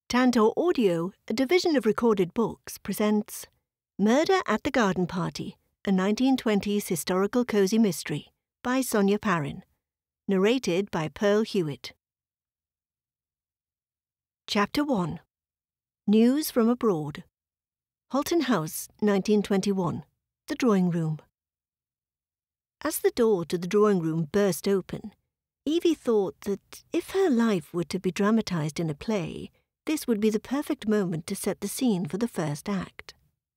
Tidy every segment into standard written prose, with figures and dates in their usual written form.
Tantor Audio, a division of Recorded Books, presents Murder at the Garden Party, a 1920s historical cozy mystery by Sonia Parin. Narrated by Pearl Hewitt. Chapter 1. News from Abroad. Halton House, 1921. The Drawing Room. As the door to the drawing room burst open, Evie thought that if her life were to be dramatised in a play, this would be the perfect moment to set the scene for the first act.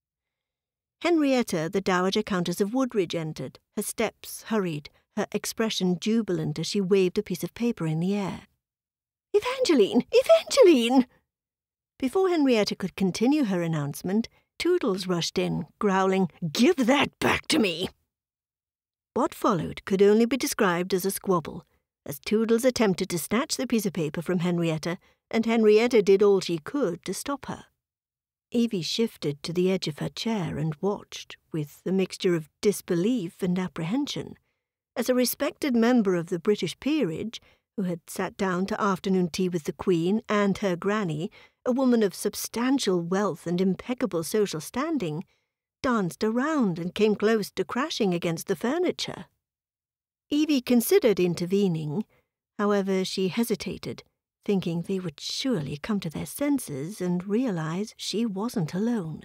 Henrietta, the Dowager Countess of Woodridge, entered, her steps hurried, her expression jubilant as she waved a piece of paper in the air. "Evangeline! Evangeline!" Before Henrietta could continue her announcement, Toodles rushed in, growling, "Give that back to me!" What followed could only be described as a squabble, as Toodles attempted to snatch the piece of paper from Henrietta, and Henrietta did all she could to stop her. Evie shifted to the edge of her chair and watched, with a mixture of disbelief and apprehension, as a respected member of the British peerage, who had sat down to afternoon tea with the Queen and her granny, a woman of substantial wealth and impeccable social standing, danced around and came close to crashing against the furniture. Evie considered intervening. However, she hesitated, thinking they would surely come to their senses and realize she wasn't alone.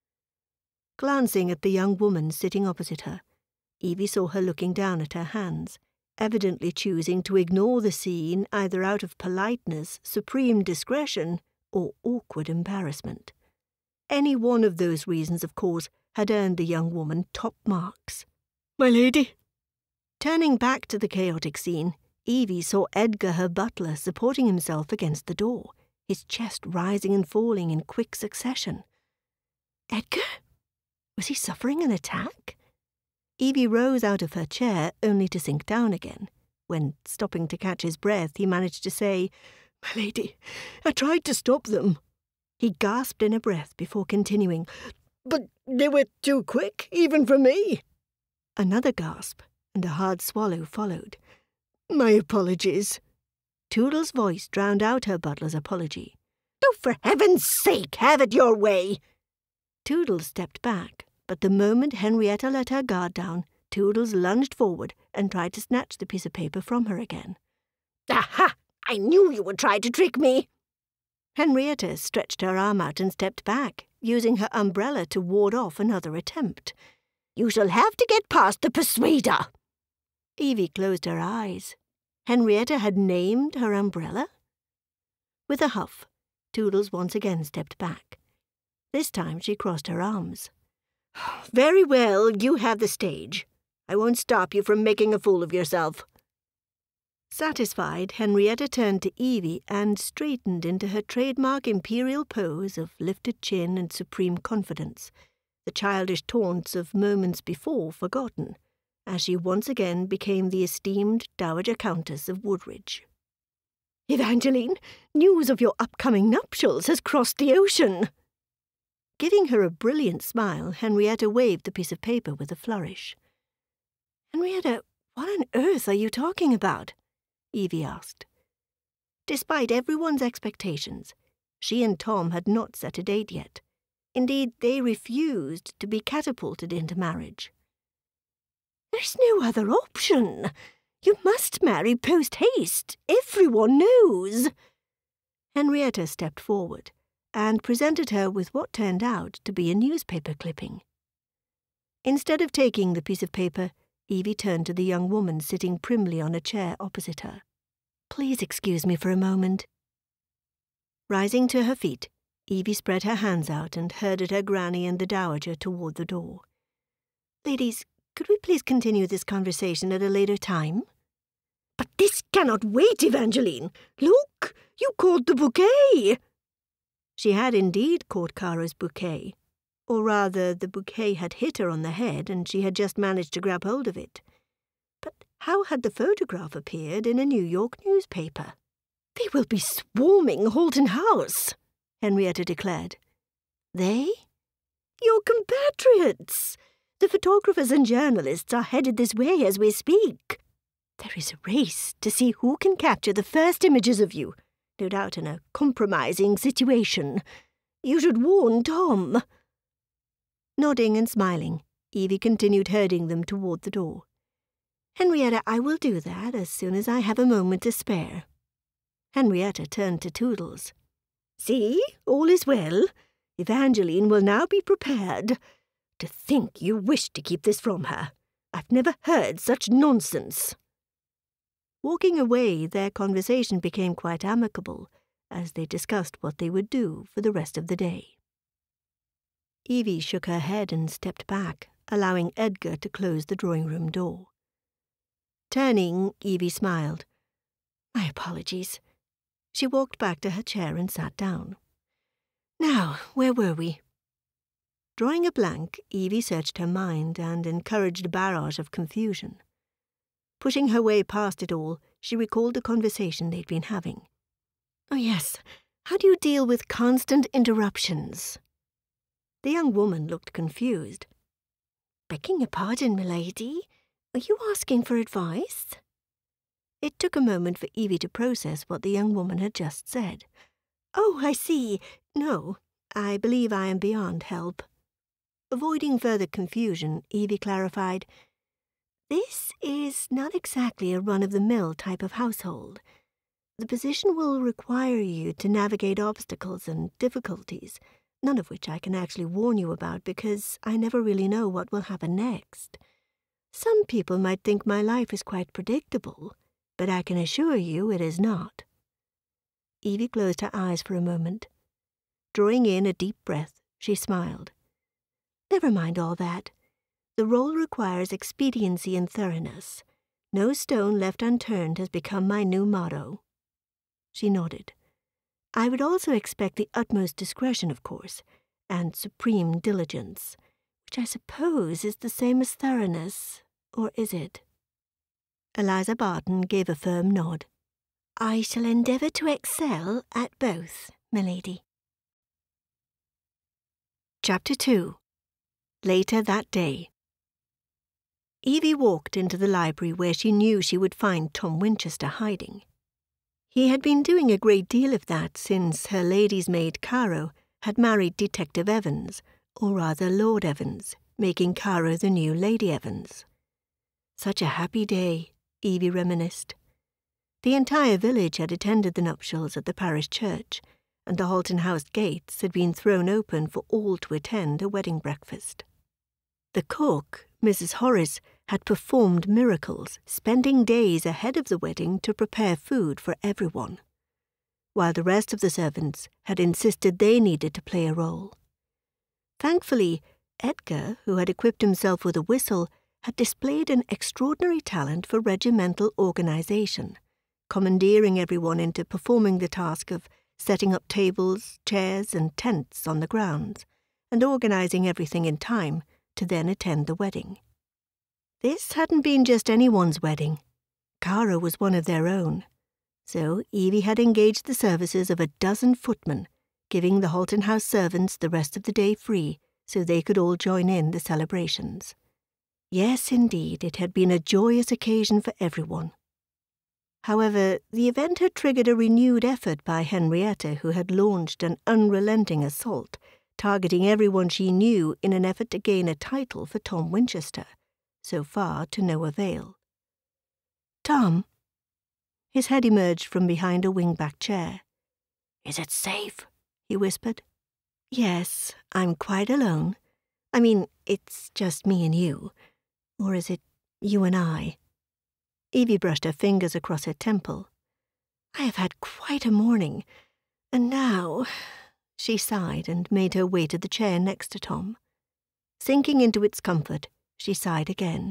Glancing at the young woman sitting opposite her, Evie saw her looking down at her hands, evidently choosing to ignore the scene either out of politeness, supreme discretion, or awkward embarrassment. Any one of those reasons, of course, had earned the young woman top marks. "My lady!" Turning back to the chaotic scene, Evie saw Edgar, her butler, supporting himself against the door, his chest rising and falling in quick succession. Edgar? Was he suffering an attack? Evie rose out of her chair, only to sink down again, when, stopping to catch his breath, he managed to say, "My lady, I tried to stop them." He gasped in a breath before continuing, "But they were too quick, even for me." Another gasp, and a hard swallow followed. "My apologies." Toodles' voice drowned out her butler's apology. "Oh, for heaven's sake, have it your way!" Toodles stepped back, but the moment Henrietta let her guard down, Toodles lunged forward and tried to snatch the piece of paper from her again. "Aha! I knew you would try to trick me!" Henrietta stretched her arm out and stepped back, using her umbrella to ward off another attempt. "You shall have to get past the persuader." Evie closed her eyes. Henrietta had named her umbrella? With a huff, Toodles once again stepped back. This time she crossed her arms. "Very well, you have the stage. I won't stop you from making a fool of yourself." Satisfied, Henrietta turned to Evie and straightened into her trademark imperial pose of lifted chin and supreme confidence, the childish taunts of moments before forgotten, as she once again became the esteemed Dowager Countess of Woodridge. "Evangeline, news of your upcoming nuptials has crossed the ocean." Giving her a brilliant smile, Henrietta waved the piece of paper with a flourish. "Henrietta, what on earth are you talking about?" Evie asked. Despite everyone's expectations, she and Tom had not set a date yet. Indeed, they refused to be catapulted into marriage. "There's no other option. You must marry post-haste. Everyone knows." Henrietta stepped forward and presented her with what turned out to be a newspaper clipping. Instead of taking the piece of paper, Evie turned to the young woman sitting primly on a chair opposite her. "Please excuse me for a moment." Rising to her feet, Evie spread her hands out and herded her granny and the dowager toward the door. "Ladies, could we please continue this conversation at a later time?" "But this cannot wait, Evangeline. Look, you caught the bouquet." She had indeed caught Caro's bouquet, or rather the bouquet had hit her on the head and she had just managed to grab hold of it. But how had the photograph appeared in a New York newspaper? "They will be swarming Halton House," Henrietta declared. "They?" "Your compatriots. The photographers and journalists are headed this way as we speak. There is a race to see who can capture the first images of you. no doubt in a compromising situation. You should warn Tom." Nodding and smiling, Evie continued herding them toward the door. "Henrietta, I will do that as soon as I have a moment to spare." Henrietta turned to Toodles. "See, all is well. Evangeline will now be prepared. To think you wished to keep this from her. I've never heard such nonsense." Walking away, their conversation became quite amicable, as they discussed what they would do for the rest of the day. Evie shook her head and stepped back, allowing Edgar to close the drawing-room door. Turning, Evie smiled. "My apologies." She walked back to her chair and sat down. "Now, where were we?" Drawing a blank, Evie searched her mind and encouraged a barrage of confusion. Pushing her way past it all, she recalled the conversation they'd been having. "Oh yes, how do you deal with constant interruptions?" The young woman looked confused. "Begging your pardon, milady, are you asking for advice?" It took a moment for Evie to process what the young woman had just said. "Oh, I see. No, I believe I am beyond help." Avoiding further confusion, Evie clarified, "This is not exactly a run-of-the-mill type of household. The position will require you to navigate obstacles and difficulties, none of which I can actually warn you about because I never really know what will happen next. Some people might think my life is quite predictable, but I can assure you it is not." Evie closed her eyes for a moment. Drawing in a deep breath, she smiled. "Never mind all that. The role requires expediency and thoroughness. No stone left unturned has become my new motto." She nodded. "I would also expect the utmost discretion, of course, and supreme diligence, which I suppose is the same as thoroughness, or is it?" Eliza Barton gave a firm nod. "I shall endeavour to excel at both, milady." Chapter 2. Later that day. Evie walked into the library where she knew she would find Tom Winchester hiding. He had been doing a great deal of that since her lady's maid Caro had married Detective Evans, or rather Lord Evans, making Caro the new Lady Evans. Such a happy day, Evie reminisced. The entire village had attended the nuptials at the parish church, and the Halton House gates had been thrown open for all to attend a wedding breakfast. The cook, Mrs. Horace, had performed miracles, spending days ahead of the wedding to prepare food for everyone, while the rest of the servants had insisted they needed to play a role. Thankfully, Edgar, who had equipped himself with a whistle, had displayed an extraordinary talent for regimental organization, commandeering everyone into performing the task of setting up tables, chairs, and tents on the grounds, and organizing everything in time to then attend the wedding. This hadn't been just anyone's wedding. Caro was one of their own, so Evie had engaged the services of a dozen footmen, giving the Halton House servants the rest of the day free so they could all join in the celebrations. Yes, indeed, it had been a joyous occasion for everyone. However, the event had triggered a renewed effort by Henrietta, who had launched an unrelenting assault, targeting everyone she knew in an effort to gain a title for Tom Winchester, so far to no avail. "Tom?" His head emerged from behind a wing-back chair. "Is it safe?" he whispered. "Yes, I'm quite alone. I mean, it's just me and you. Or is it you and I?" Evie brushed her fingers across her temple. "I have had quite a morning, and now—" She sighed and made her way to the chair next to Tom. Sinking into its comfort, she sighed again.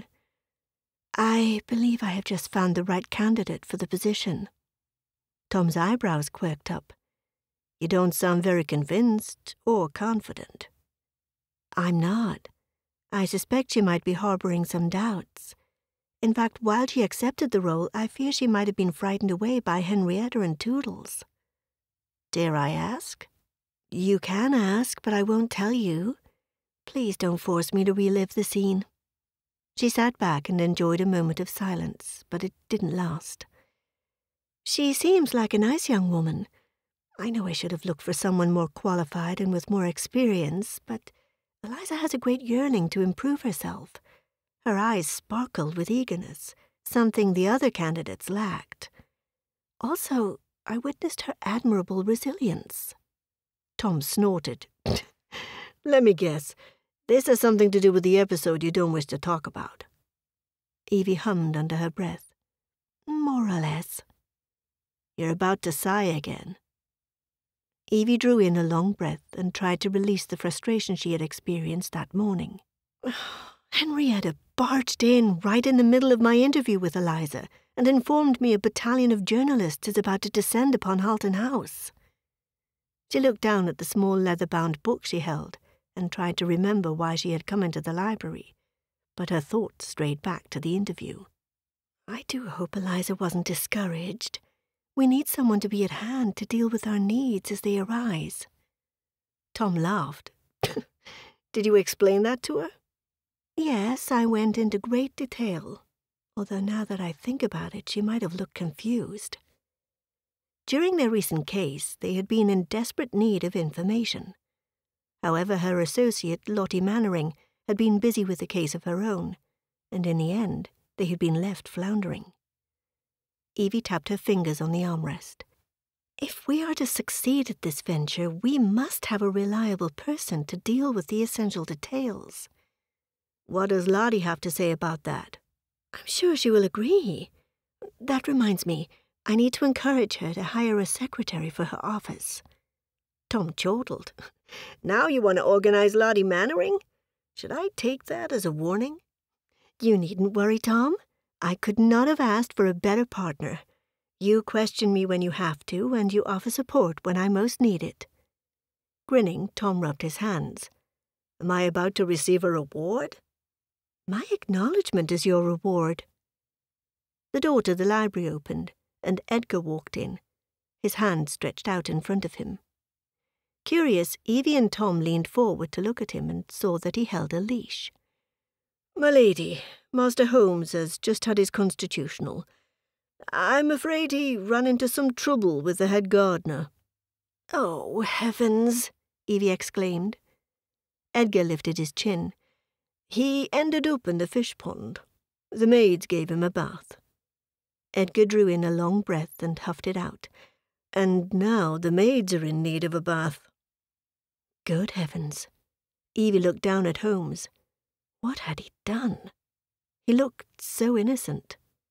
"I believe I have just found the right candidate for the position." Tom's eyebrows quirked up. "You don't sound very convinced or confident." "I'm not. I suspect she might be harboring some doubts. In fact, while she accepted the role, I fear she might have been frightened away by Henrietta and Toodles." "Dare I ask?" "You can ask, but I won't tell you. Please don't force me to relive the scene." She sat back and enjoyed a moment of silence, but it didn't last. "She seems like a nice young woman, I know I should have looked for someone more qualified and with more experience, but Eliza has a great yearning to improve herself. Her eyes sparkled with eagerness, something the other candidates lacked. Also, I witnessed her admirable resilience. Tom snorted. Let me guess. This has something to do with the episode you don't wish to talk about. Evie hummed under her breath. More or less. You're about to sigh again. Evie drew in a long breath and tried to release the frustration she had experienced that morning. Henrietta barged in right in the middle of my interview with Eliza and informed me a battalion of journalists is about to descend upon Halton House. She looked down at the small leather-bound book she held and tried to remember why she had come into the library, but her thoughts strayed back to the interview. I do hope Eliza wasn't discouraged. We need someone to be at hand to deal with our needs as they arise. Tom laughed. Did you explain that to her? Yes, I went into great detail, although now that I think about it, she might have looked confused. During their recent case, they had been in desperate need of information. However, her associate, Lottie Mannering, had been busy with a case of her own, and in the end, they had been left floundering. Evie tapped her fingers on the armrest. If we are to succeed at this venture, we must have a reliable person to deal with the essential details. What does Lottie have to say about that? I'm sure she will agree. That reminds me, I need to encourage her to hire a secretary for her office. Tom chortled. Now you want to organize Lottie Mannering? Should I take that as a warning? You needn't worry, Tom. I could not have asked for a better partner. You question me when you have to, and you offer support when I most need it. Grinning, Tom rubbed his hands. Am I about to receive a reward? My acknowledgement is your reward. The door to the library opened, and Edgar walked in, his hand stretched out in front of him. Curious, Evie and Tom leaned forward to look at him and saw that he held a leash. My lady, Master Holmes has just had his constitutional. I'm afraid he ran into some trouble with the head gardener. Oh, heavens, Evie exclaimed. Edgar lifted his chin. He ended up in the fish pond. The maids gave him a bath. Edgar drew in a long breath and huffed it out. And now the maids are in need of a bath. Good heavens. Evie looked down at Holmes. What had he done? He looked so innocent.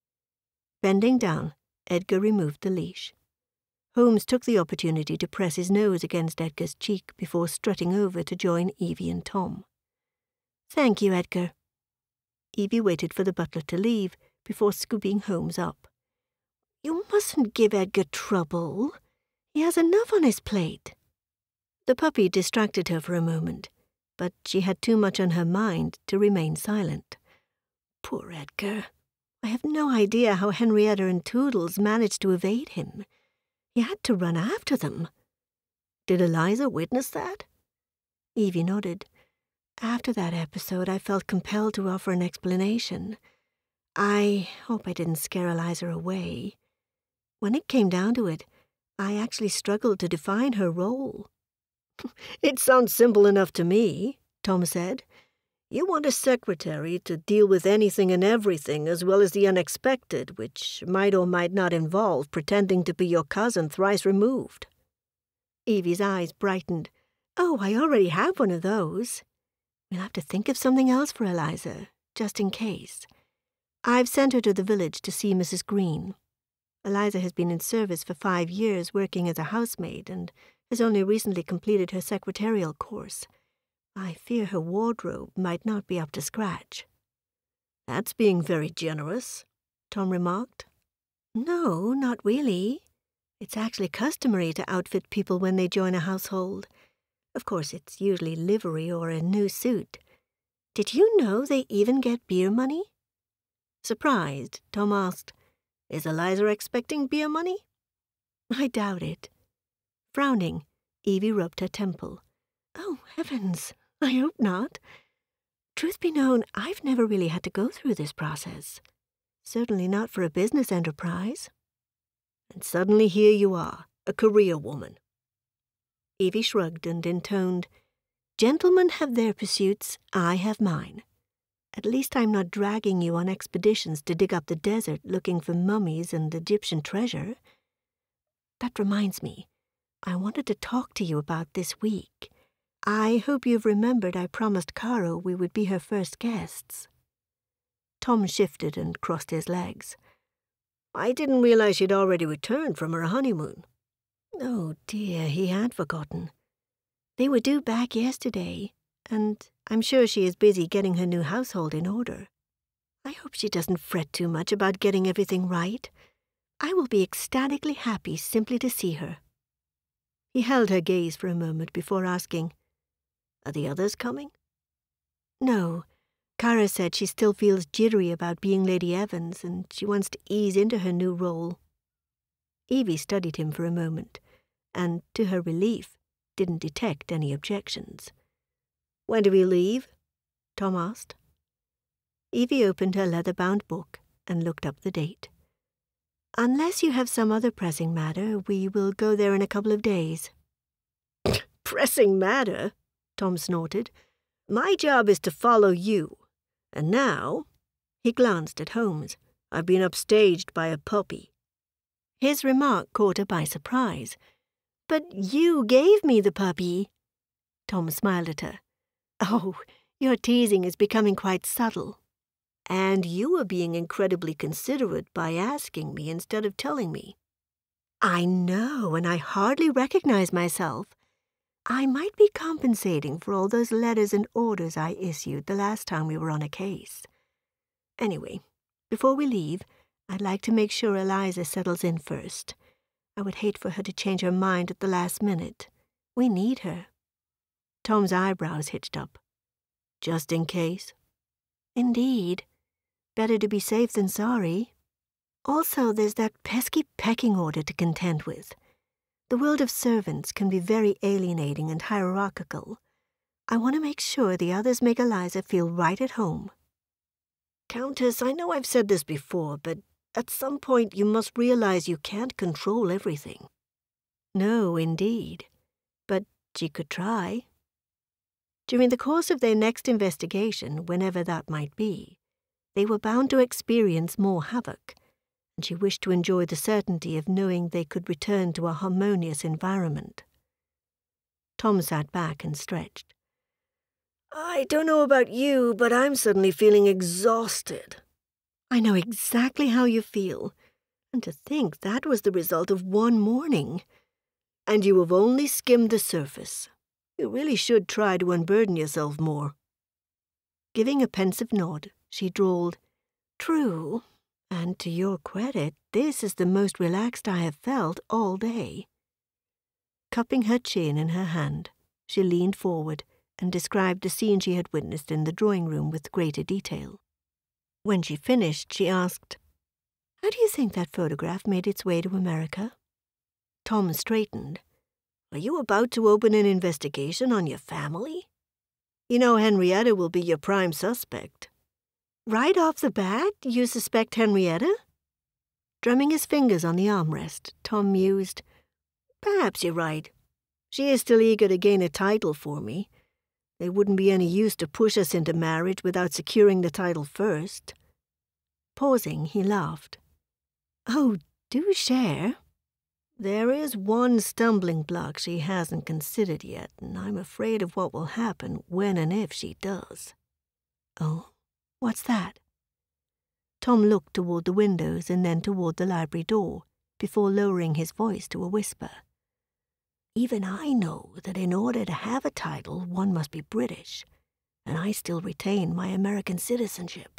Bending down, Edgar removed the leash. Holmes took the opportunity to press his nose against Edgar's cheek before strutting over to join Evie and Tom. Thank you, Edgar. Evie waited for the butler to leave before scooping Holmes up. You mustn't give Edgar trouble. He has enough on his plate. The puppy distracted her for a moment, but she had too much on her mind to remain silent. Poor Edgar. I have no idea how Henrietta and Toodles managed to evade him. He had to run after them. Did Eliza witness that? Evie nodded. After that episode, I felt compelled to offer an explanation. I hope I didn't scare Eliza away. When it came down to it, I actually struggled to define her role. It sounds simple enough to me, Tom said. You want a secretary to deal with anything and everything as well as the unexpected, which might or might not involve pretending to be your cousin thrice removed. Evie's eyes brightened. Oh, I already have one of those. We'll have to think of something else for Eliza, just in case. I've sent her to the village to see Mrs. Green. Eliza has been in service for 5 years working as a housemaid and has only recently completed her secretarial course. I fear her wardrobe might not be up to scratch. That's being very generous, Tom remarked. No, not really. It's actually customary to outfit people when they join a household. Of course, it's usually livery or a new suit. Did you know they even get beer money? Surprised, Tom asked, Is Eliza expecting beer money? I doubt it. Frowning, Evie rubbed her temple. Oh, heavens, I hope not. Truth be known, I've never really had to go through this process. Certainly not for a business enterprise. And suddenly here you are, a career woman. Evie shrugged and intoned, "Gentlemen have their pursuits, I have mine. At least I'm not dragging you on expeditions to dig up the desert looking for mummies and Egyptian treasure. That reminds me, I wanted to talk to you about this week. I hope you've remembered I promised Caro we would be her first guests." Tom shifted and crossed his legs. "I didn't realize she'd already returned from her honeymoon." Oh dear, he had forgotten. They were due back yesterday, and I'm sure she is busy getting her new household in order. I hope she doesn't fret too much about getting everything right. I will be ecstatically happy simply to see her. He held her gaze for a moment before asking, "Are the others coming?" "No. Cara said she still feels jittery about being Lady Evans, and she wants to ease into her new role." Evie studied him for a moment, and, to her relief, didn't detect any objections. "When do we leave?" Tom asked. Evie opened her leather-bound book and looked up the date. "Unless you have some other pressing matter, we will go there in a couple of days." "Pressing matter?" Tom snorted. "My job is to follow you. And now," he glanced at Holmes, "I've been upstaged by a puppy." His remark caught her by surprise. "But you gave me the puppy." Tom smiled at her. "Oh, your teasing is becoming quite subtle. And you were being incredibly considerate by asking me instead of telling me." "I know, and I hardly recognize myself. I might be compensating for all those letters and orders I issued the last time we were on a case. Anyway, before we leave, I'd like to make sure Eliza settles in first. I would hate for her to change her mind at the last minute. We need her." Tom's eyebrows hitched up. "Just in case?" "Indeed. Better to be safe than sorry. Also, there's that pesky pecking order to contend with. The world of servants can be very alienating and hierarchical. I want to make sure the others make Eliza feel right at home." "Countess, I know I've said this before, but at some point you must realize you can't control everything." "No, indeed. But she could try." During the course of their next investigation, whenever that might be, they were bound to experience more havoc, and she wished to enjoy the certainty of knowing they could return to a harmonious environment. Tom sat back and stretched. "I don't know about you, but I'm suddenly feeling exhausted." "I know exactly how you feel. And to think that was the result of one morning. And you have only skimmed the surface. You really should try to unburden yourself more." Giving a pensive nod, she drawled, "True. And to your credit, this is the most relaxed I have felt all day." Cupping her chin in her hand, she leaned forward and described the scene she had witnessed in the drawing-room with greater detail. When she finished, she asked, "How do you think that photograph made its way to America?" Tom straightened. "Are you about to open an investigation on your family? You know Henrietta will be your prime suspect." "Right off the bat, you suspect Henrietta?" Drumming his fingers on the armrest, Tom mused, "Perhaps you're right. She is still eager to gain a title for me. There wouldn't be any use to push us into marriage without securing the title first." Pausing, he laughed. "Oh, do share." "There is one stumbling block she hasn't considered yet, and I'm afraid of what will happen when and if she does." "Oh? What's that?" Tom looked toward the windows and then toward the library door, before lowering his voice to a whisper. "Even I know that in order to have a title, one must be British, and I still retain my American citizenship."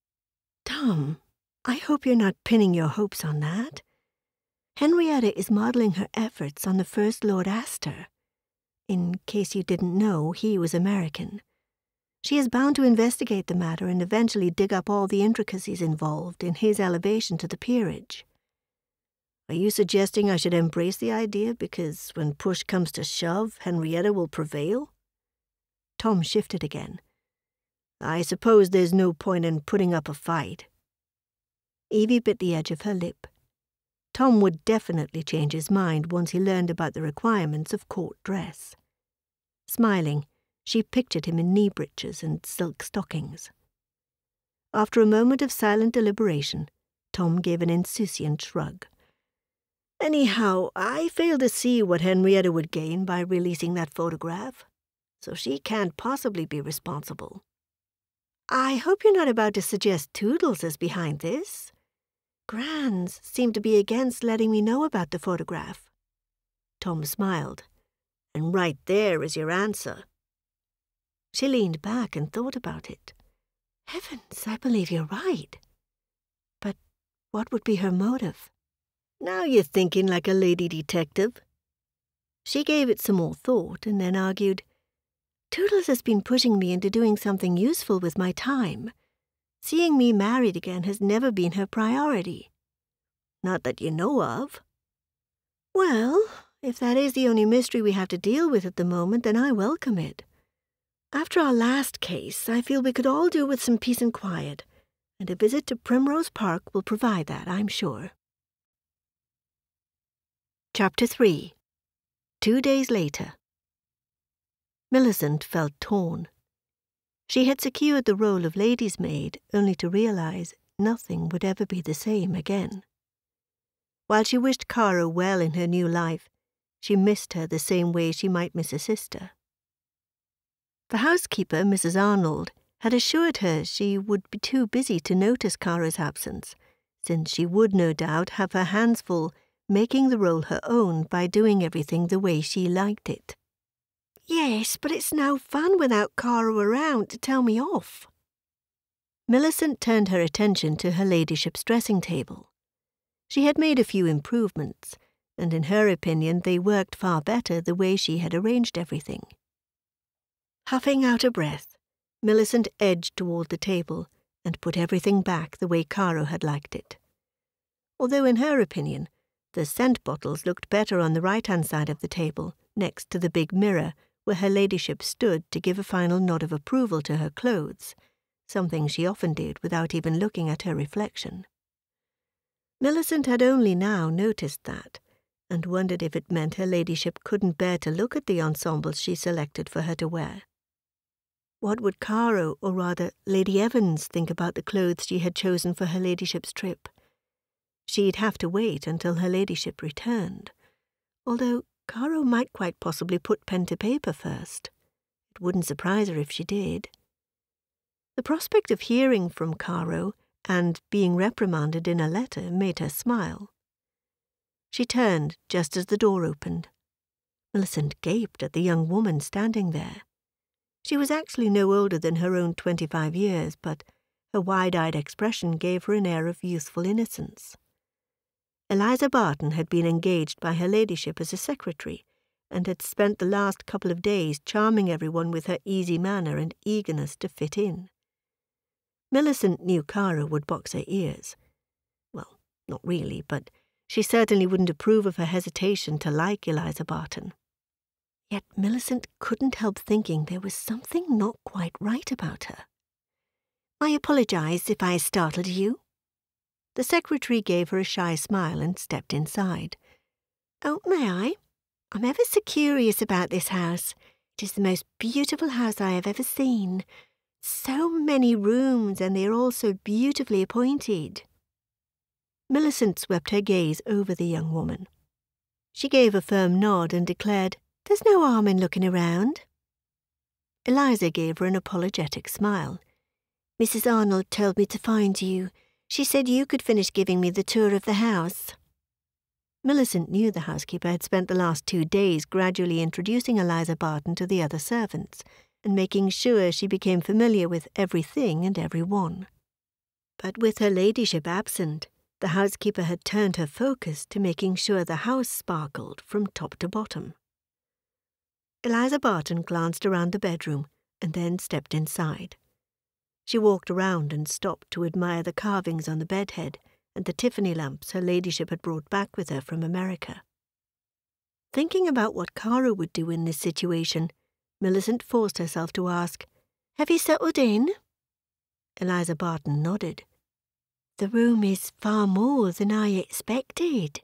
"Tom, I hope you're not pinning your hopes on that. Henrietta is modeling her efforts on the First Lord Astor. In case you didn't know, he was American. She is bound to investigate the matter and eventually dig up all the intricacies involved in his elevation to the peerage." "Are you suggesting I should embrace the idea because when push comes to shove, Henrietta will prevail?" Tom shifted again. "I suppose there's no point in putting up a fight." Evie bit the edge of her lip. Tom would definitely change his mind once he learned about the requirements of court dress. Smiling, she pictured him in knee breeches and silk stockings. After a moment of silent deliberation, Tom gave an insouciant shrug. Anyhow, I fail to see what Henrietta would gain by releasing that photograph, so she can't possibly be responsible. I hope you're not about to suggest Toodles is behind this. Grans seem to be against letting me know about the photograph. Tom smiled. And right there is your answer. She leaned back and thought about it. Heavens, I believe you're right. But what would be her motive? Now you're thinking like a lady detective. She gave it some more thought and then argued, Toodles has been pushing me into doing something useful with my time. Seeing me married again has never been her priority. Not that you know of. Well, if that is the only mystery we have to deal with at the moment, then I welcome it. After our last case, I feel we could all do with some peace and quiet, and a visit to Primrose Park will provide that, I'm sure. Chapter 3. 2 days later. Millicent felt torn. She had secured the role of lady's maid only to realize nothing would ever be the same again. While she wished Caro well in her new life, she missed her the same way she might miss a sister. The housekeeper, Mrs. Arnold, had assured her she would be too busy to notice Caro's absence, since she would no doubt have her hands full making the role her own by doing everything the way she liked it. Yes, but it's no fun without Caro around to tell me off. Millicent turned her attention to her ladyship's dressing table. She had made a few improvements, and in her opinion they worked far better the way she had arranged everything. Huffing out a breath, Millicent edged toward the table and put everything back the way Caro had liked it. Although in her opinion, the scent bottles looked better on the right-hand side of the table, next to the big mirror where her ladyship stood to give a final nod of approval to her clothes, something she often did without even looking at her reflection. Millicent had only now noticed that, and wondered if it meant her ladyship couldn't bear to look at the ensembles she selected for her to wear. What would Caro, or rather Lady Evans, think about the clothes she had chosen for her ladyship's trip? She'd have to wait until her ladyship returned, although Caro might quite possibly put pen to paper first. It wouldn't surprise her if she did. The prospect of hearing from Caro and being reprimanded in a letter made her smile. She turned just as the door opened. Millicent gaped at the young woman standing there. She was actually no older than her own 25 years, but her wide-eyed expression gave her an air of youthful innocence. Eliza Barton had been engaged by her ladyship as a secretary, and had spent the last couple of days charming everyone with her easy manner and eagerness to fit in. Millicent knew Caro would box her ears. Well, not really, but she certainly wouldn't approve of her hesitation to like Eliza Barton. Yet Millicent couldn't help thinking there was something not quite right about her. I apologize if I startled you. The secretary gave her a shy smile and stepped inside. Oh, may I? I'm ever so curious about this house. It is the most beautiful house I have ever seen. So many rooms, and they are all so beautifully appointed. Millicent swept her gaze over the young woman. She gave a firm nod and declared, There's no harm in looking around. Eliza gave her an apologetic smile. Mrs. Arnold told me to find you. She said you could finish giving me the tour of the house. Millicent knew the housekeeper had spent the last 2 days gradually introducing Eliza Barton to the other servants, and making sure she became familiar with everything and everyone. But with her ladyship absent, the housekeeper had turned her focus to making sure the house sparkled from top to bottom. Eliza Barton glanced around the bedroom and then stepped inside. She walked around and stopped to admire the carvings on the bedhead and the Tiffany lamps her ladyship had brought back with her from America. Thinking about what Caro would do in this situation, Millicent forced herself to ask, Have you settled in? Eliza Barton nodded. The room is far more than I expected.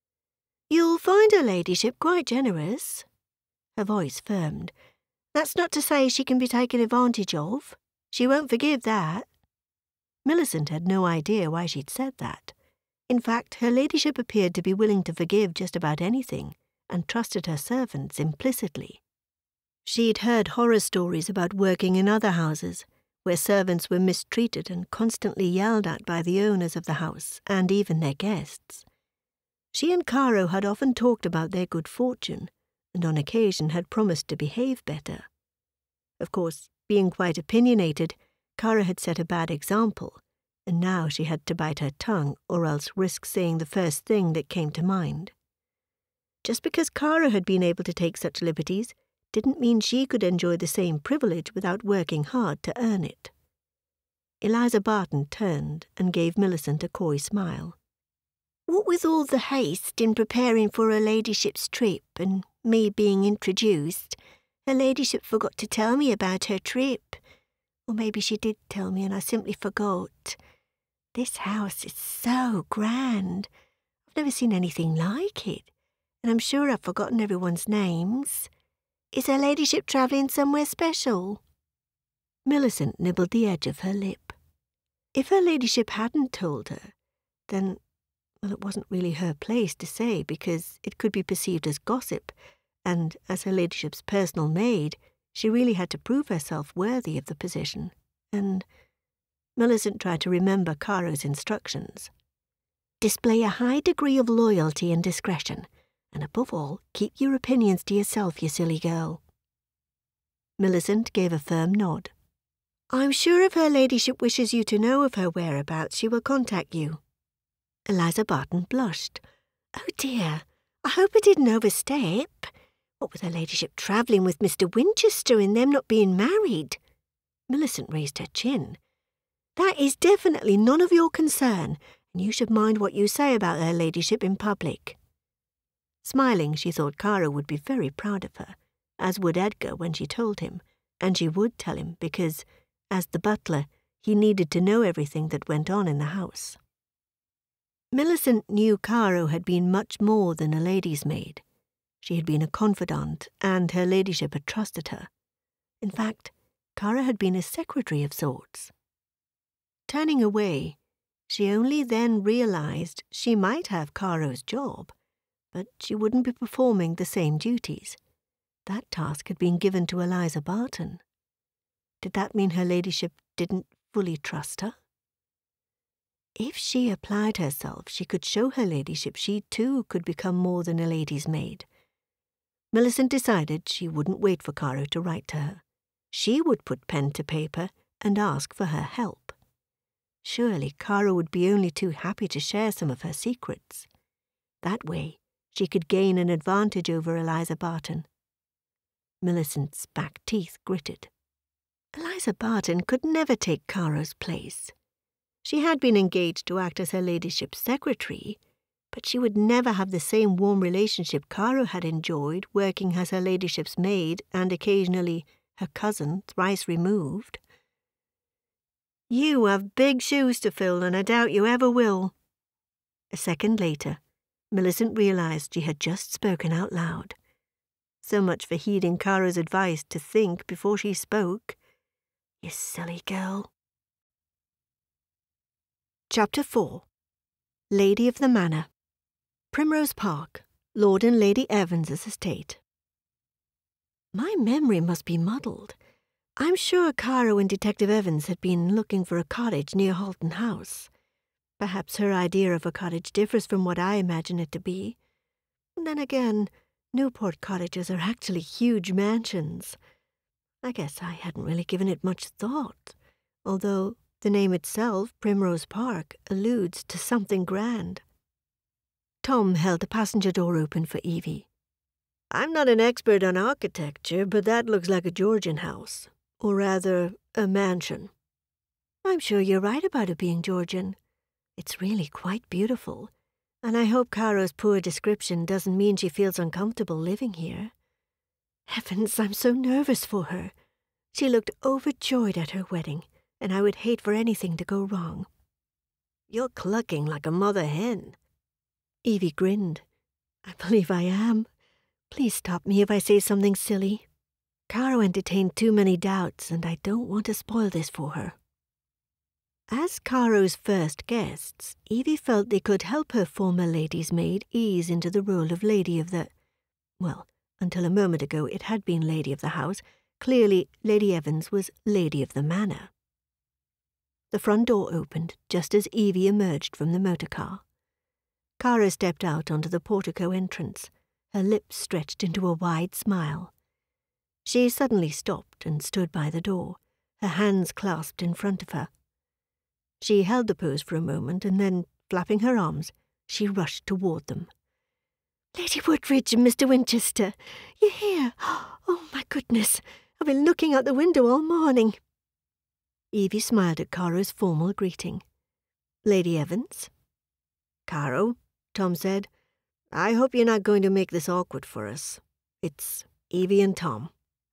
You'll find her ladyship quite generous. Her voice firmed. That's not to say she can be taken advantage of. She won't forgive that. Millicent had no idea why she'd said that. In fact, her ladyship appeared to be willing to forgive just about anything, and trusted her servants implicitly. She'd heard horror stories about working in other houses, where servants were mistreated and constantly yelled at by the owners of the house, and even their guests. She and Caro had often talked about their good fortune, and on occasion had promised to behave better. Of course, being quite opinionated, Caro had set a bad example, and now she had to bite her tongue or else risk saying the first thing that came to mind. Just because Caro had been able to take such liberties didn't mean she could enjoy the same privilege without working hard to earn it. Eliza Barton turned and gave Millicent a coy smile. What with all the haste in preparing for her ladyship's trip and me being introduced, her ladyship forgot to tell me about her trip. Or maybe she did tell me and I simply forgot. This house is so grand. I've never seen anything like it, and I'm sure I've forgotten everyone's names. Is her ladyship travelling somewhere special? Millicent nibbled the edge of her lip. If her ladyship hadn't told her, then, well, it wasn't really her place to say because it could be perceived as gossip, and as her ladyship's personal maid, she really had to prove herself worthy of the position, and Millicent tried to remember Caro's instructions. Display a high degree of loyalty and discretion, and above all, keep your opinions to yourself, you silly girl. Millicent gave a firm nod. I'm sure if her ladyship wishes you to know of her whereabouts, she will contact you. Eliza Barton blushed. Oh dear, I hope I didn't overstep. What with her ladyship travelling with Mr. Winchester and them not being married? Millicent raised her chin. That is definitely none of your concern, and you should mind what you say about her ladyship in public. Smiling, she thought Caro would be very proud of her, as would Edgar when she told him, and she would tell him because, as the butler, he needed to know everything that went on in the house. Millicent knew Caro had been much more than a lady's maid. She had been a confidant, and her ladyship had trusted her. In fact, Caro had been a secretary of sorts. Turning away, she only then realized she might have Caro's job, but she wouldn't be performing the same duties. That task had been given to Eliza Barton. Did that mean her ladyship didn't fully trust her? If she applied herself, she could show her ladyship she too could become more than a lady's maid. Millicent decided she wouldn't wait for Caro to write to her. She would put pen to paper and ask for her help. Surely Caro would be only too happy to share some of her secrets. That way, she could gain an advantage over Eliza Barton. Millicent's back teeth gritted. Eliza Barton could never take Caro's place. She had been engaged to act as her ladyship's secretary, but she would never have the same warm relationship Caro had enjoyed working as her ladyship's maid and occasionally her cousin thrice removed. You have big shoes to fill, and I doubt you ever will. A second later, Millicent realized she had just spoken out loud. So much for heeding Caro's advice to think before she spoke. You silly girl. Chapter 4. Lady of the Manor. Primrose Park, Lord and Lady Evans's estate. My memory must be muddled. I'm sure Caro and Detective Evans had been looking for a cottage near Halton House. Perhaps her idea of a cottage differs from what I imagine it to be. Then again, Newport cottages are actually huge mansions. I guess I hadn't really given it much thought, although the name itself, Primrose Park, alludes to something grand. Tom held the passenger door open for Evie. I'm not an expert on architecture, but that looks like a Georgian house, or rather, a mansion. I'm sure you're right about it being Georgian. It's really quite beautiful, and I hope Caro's poor description doesn't mean she feels uncomfortable living here. Heavens, I'm so nervous for her. She looked overjoyed at her wedding, and I would hate for anything to go wrong. You're clucking like a mother hen." Evie grinned. "I believe I am. Please stop me if I say something silly. Caro entertained too many doubts, and I don't want to spoil this for her." As Caro's first guests, Evie felt they could help her former lady's maid ease into the role of lady of the... Well, until a moment ago it had been lady of the house. Clearly, Lady Evans was lady of the manor. The front door opened just as Evie emerged from the motor car. Caro stepped out onto the portico entrance, her lips stretched into a wide smile. She suddenly stopped and stood by the door, her hands clasped in front of her. She held the pose for a moment and then, flapping her arms, she rushed toward them. "Lady Woodridge and Mr. Winchester, you're here! Oh, my goodness! I've been looking out the window all morning." Evie smiled at Caro's formal greeting. "Lady Evans?" "Caro," Tom said, "I hope you're not going to make this awkward for us. It's Evie and Tom."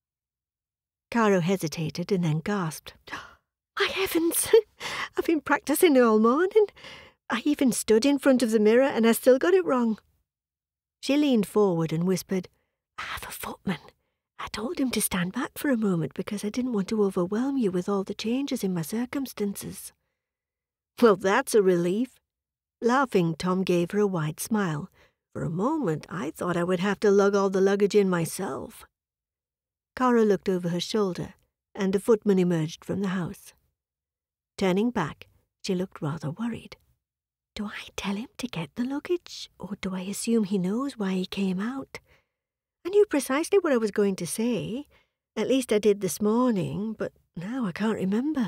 Caro hesitated and then gasped. "My heavens! I've been practicing all morning. I even stood in front of the mirror and I still got it wrong." She leaned forward and whispered, "I have a footman. I told him to stand back for a moment because I didn't want to overwhelm you with all the changes in my circumstances." "Well, that's a relief." Laughing, Tom gave her a wide smile. "For a moment, I thought I would have to lug all the luggage in myself." Caro looked over her shoulder, and a footman emerged from the house. Turning back, she looked rather worried. Do I tell him to get the luggage, or do I assume he knows why he came out? I knew precisely what I was going to say. At least I did this morning, but now I can't remember.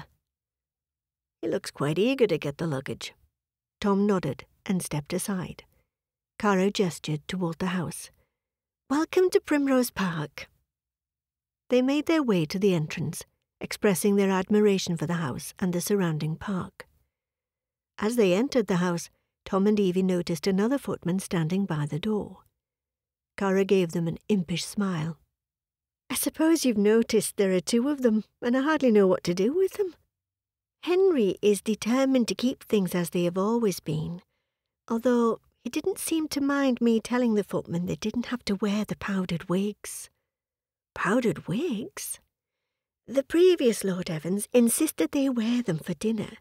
He looks quite eager to get the luggage. Tom nodded and stepped aside. Caro gestured toward the house. "Welcome to Primrose Park." They made their way to the entrance, expressing their admiration for the house and the surrounding park. As they entered the house, Tom and Evie noticed another footman standing by the door. Caro gave them an impish smile. "I suppose you've noticed there are two of them, and I hardly know what to do with them. Henry is determined to keep things as they have always been, although he didn't seem to mind me telling the footmen they didn't have to wear the powdered wigs." "Powdered wigs?" "The previous Lord Evans insisted they wear them for dinner.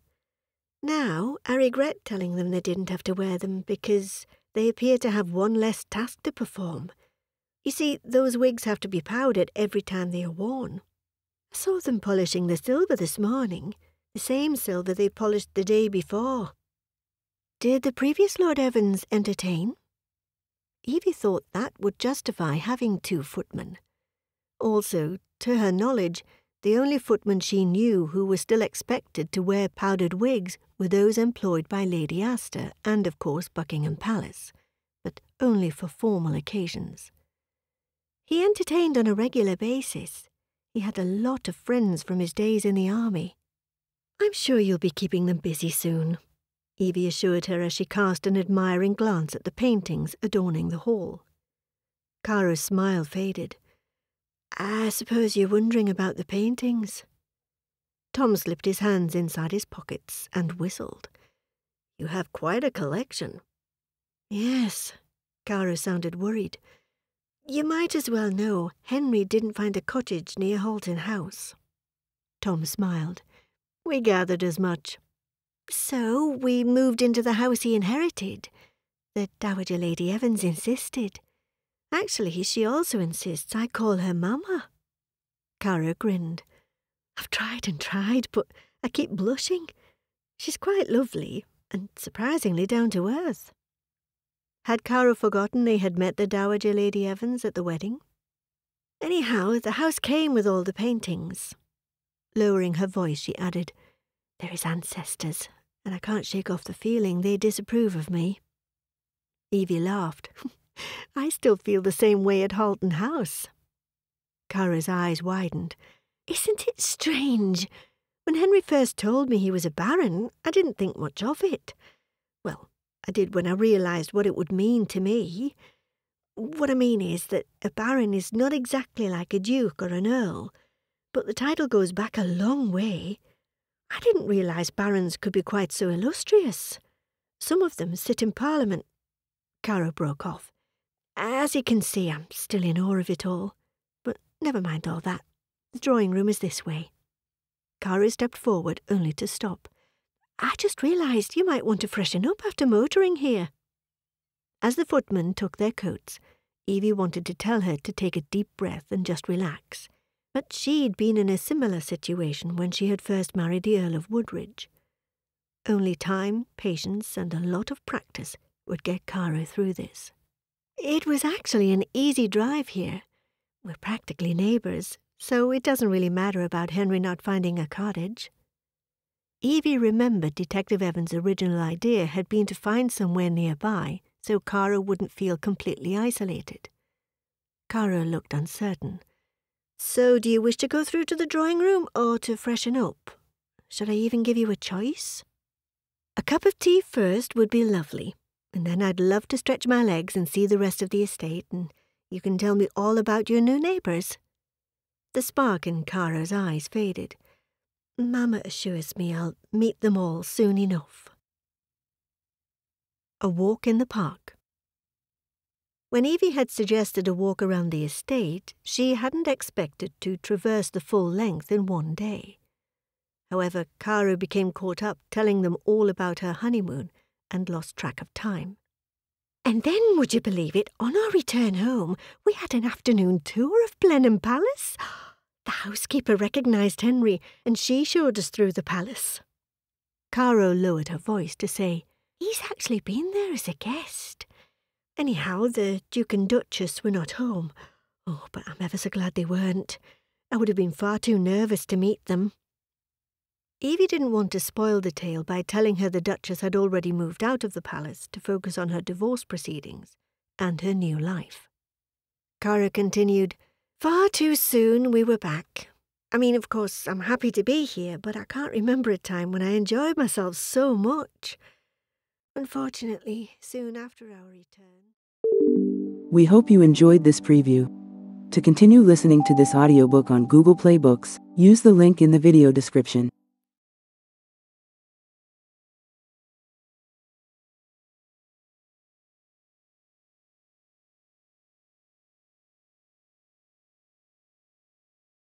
Now, I regret telling them they didn't have to wear them because they appear to have one less task to perform. You see, those wigs have to be powdered every time they are worn. I saw them polishing the silver this morning, the same silver they polished the day before." "Did the previous Lord Evans entertain?" Evie thought that would justify having two footmen. Also, to her knowledge, the only footmen she knew who were still expected to wear powdered wigs were those employed by Lady Astor and, of course, Buckingham Palace, but only for formal occasions. He entertained on a regular basis. He had a lot of friends from his days in the army. "I'm sure you'll be keeping them busy soon," Evie assured her as she cast an admiring glance at the paintings adorning the hall. Caro's smile faded. "I suppose you're wondering about the paintings." Tom slipped his hands inside his pockets and whistled. "You have quite a collection." "Yes," Caro sounded worried. "You might as well know Henry didn't find a cottage near Halton House." Tom smiled. "We gathered as much." "So we moved into the house he inherited. The Dowager Lady Evans insisted. Actually, she also insists I call her Mama." Caro grinned. "I've tried and tried, but I keep blushing. She's quite lovely and surprisingly down to earth." Had Caro forgotten they had met the Dowager Lady Evans at the wedding? "Anyhow, the house came with all the paintings." Lowering her voice, she added, "They're his ancestors, and I can't shake off the feeling they disapprove of me." Evie laughed. "I still feel the same way at Halton House." Caro's eyes widened. "Isn't it strange? When Henry first told me he was a baron, I didn't think much of it. Well, I did when I realised what it would mean to me. What I mean is that a baron is not exactly like a duke or an earl, but the title goes back a long way. I didn't realise barons could be quite so illustrious. Some of them sit in Parliament. Cara broke off. As you can see, I'm still in awe of it all. But never mind all that. The drawing room is this way. Cara stepped forward, only to stop. I just realised you might want to freshen up after motoring here. As the footmen took their coats, Evie wanted to tell her to take a deep breath and just relax. But she'd been in a similar situation when she had first married the Earl of Woodridge. Only time, patience, and a lot of practice would get Cara through this. It was actually an easy drive here. We're practically neighbours, so it doesn't really matter about Henry not finding a cottage. Evie remembered Detective Evans' original idea had been to find somewhere nearby so Cara wouldn't feel completely isolated. Cara looked uncertain. So do you wish to go through to the drawing room or to freshen up? Should I even give you a choice? A cup of tea first would be lovely, and then I'd love to stretch my legs and see the rest of the estate, and you can tell me all about your new neighbours. The spark in Cara's eyes faded. Mamma assures me I'll meet them all soon enough. A walk in the park. When Evie had suggested a walk around the estate, she hadn't expected to traverse the full length in one day. However, Cara became caught up telling them all about her honeymoon and lost track of time. And then, would you believe it, on our return home, we had an afternoon tour of Blenheim Palace. The housekeeper recognised Henry, and she showed us through the palace. Cara lowered her voice to say, He's actually been there as a guest. Anyhow, the Duke and Duchess were not home. Oh, but I'm ever so glad they weren't. I would have been far too nervous to meet them. Evie didn't want to spoil the tale by telling her the Duchess had already moved out of the palace to focus on her divorce proceedings and her new life. Cara continued, Far too soon we were back. I mean, of course, I'm happy to be here, but I can't remember a time when I enjoyed myself so much. Unfortunately, soon after our return... We hope you enjoyed this preview. To continue listening to this audiobook on Google Play Books, use the link in the video description.